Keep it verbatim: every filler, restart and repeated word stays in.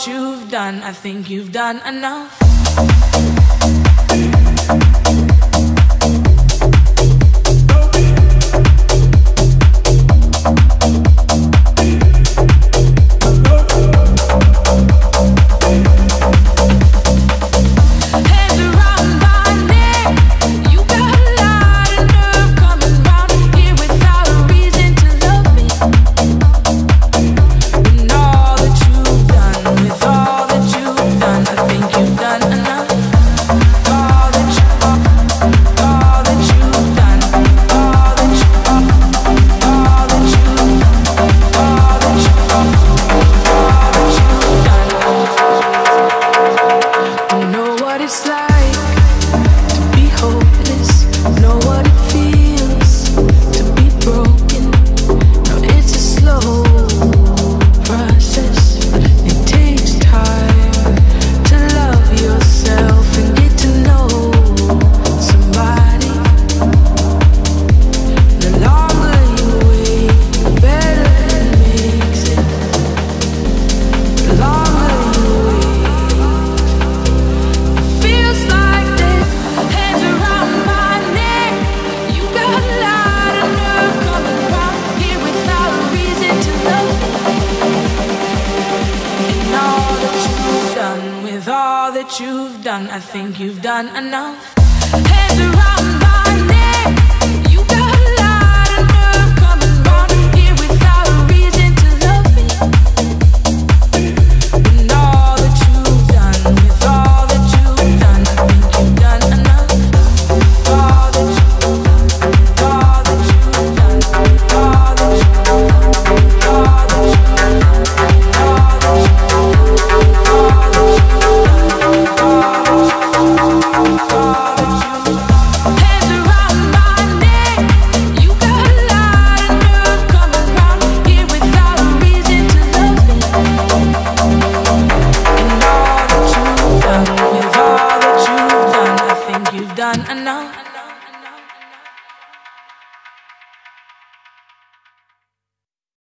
that you've done, I think you've done enough. That you've done, I think you've done enough. Hands around my neck, you got a lot of nerve coming round here without a reason to love me. And all that you've done, with all that you've done, I think you've done enough. All that you've done, all that you've done, all that you've done, all that you've done, all that you've done, all that you've done. Hands around my neck, you got a lot of nerve coming round here without a reason to love me. And all that you've done, with all that you've done, I think you've done enough.